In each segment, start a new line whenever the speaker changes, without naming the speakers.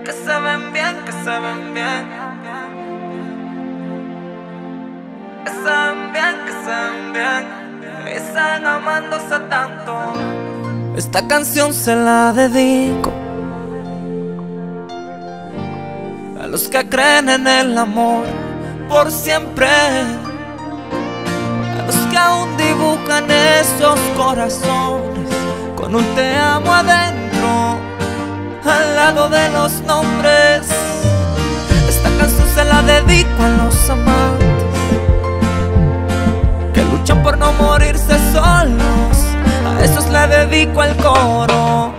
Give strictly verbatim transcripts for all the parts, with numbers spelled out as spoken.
Que se ven bien, que se ven bien. Que se ven bien, que se ven bien. Que están amándose tanto. Esta canción se la dedico a los que creen en el amor por siempre, a los que aún dibujan esos corazones con un te amo adentro al lado de los nombres. Esta canción se la dedico a los amantes que luchan por no morirse solos. A esos le dedico el coro.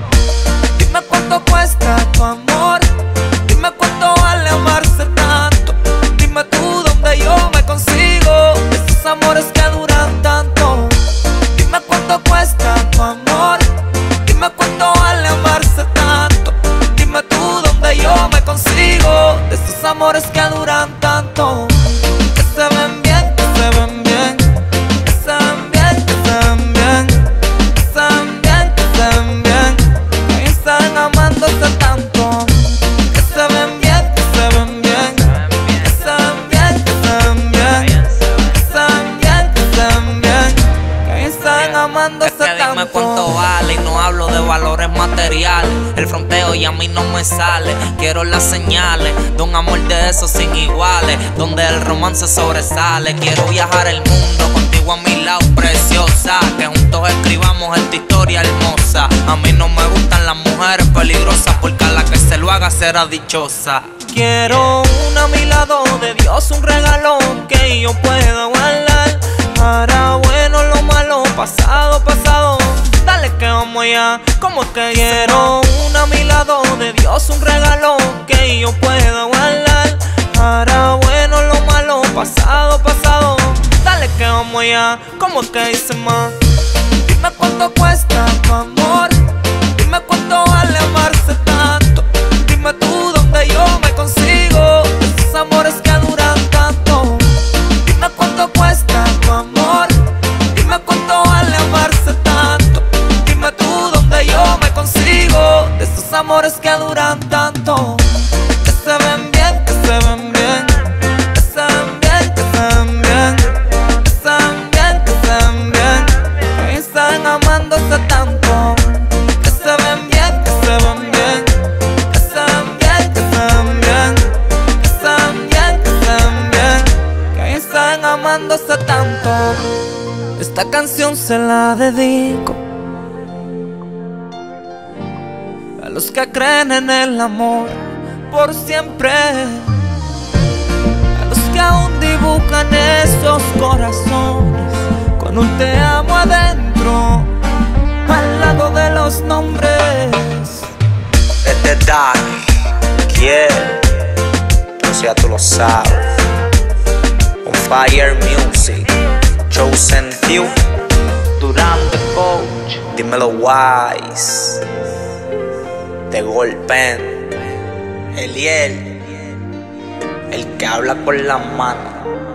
Dime cuánto cuesta tu amor. Dime cuánto vale amarse tanto. Dime tú dónde yo me consigo esos amores que duran tanto. Dime cuánto cuesta tu amor. Dime cuánto vale amarse tanto. Dime tú dónde yo me consigo de esos amores que duran tanto. Que se ven bien, que se ven bien. Que se ven bien, que se ven bien. Que se ven bien, que se ven bien. Que están amándose tanto. Que se ven bien, que se ven bien. Que se ven bien, que se ven bien. Que se ven bien, que se ven bien. Que están amándose tanto. Es que dime cuánto vale y no hablo de valores materiales. El fronteo y a mí no me sale. Quiero las señales de un amor de esos sin iguales, donde el romance sobresale. Quiero viajar el mundo contigo a mi lado, preciosa. Que juntos escribamos esta historia hermosa. A mí no me gustan las mujeres peligrosas, porque a la que se lo haga será dichosa. Quiero una a mi lado de Dios, un regalo que yo pueda guardar. Para bueno lo malo, pasado, pasado. Dale que vamos allá, como que quiero una a mi lado de Dios, un regalo que yo pueda guardar. Para bueno lo malo, pasado, pasado. Dale que vamos allá, como que dice más. Dime cuánto cuesta tu amor. Dime cuánto vale amarse tanto. Dime tú dónde yo me consigo esos amores que duran tanto. Dime cuánto cuesta tu amor. Dime cuánto vale amarse tanto. Dime tú dónde yo me consigo de esos amores que duran tanto. Que se ven bien, que se ven bien. Que se ven bien, que se ven bien. Que se ven bien, que se ven bien. Que están amándose tanto. Que se ven bien, que se ven bien. Que se ven bien, que se ven bien. Que se ven bien, que se ven bien. Que están amándose tanto. Esta canción se la dedico a los que creen en el amor por siempre, a los que aún dibujan esos corazones con un te amo adentro al lado de los nombres.
Desde Darkiel, pues ya tú lo sabes. On Fire Music, Chosen Few, Duran the Coach. Dímelo Wise, te golpen. Eliel, el que habla con las manos.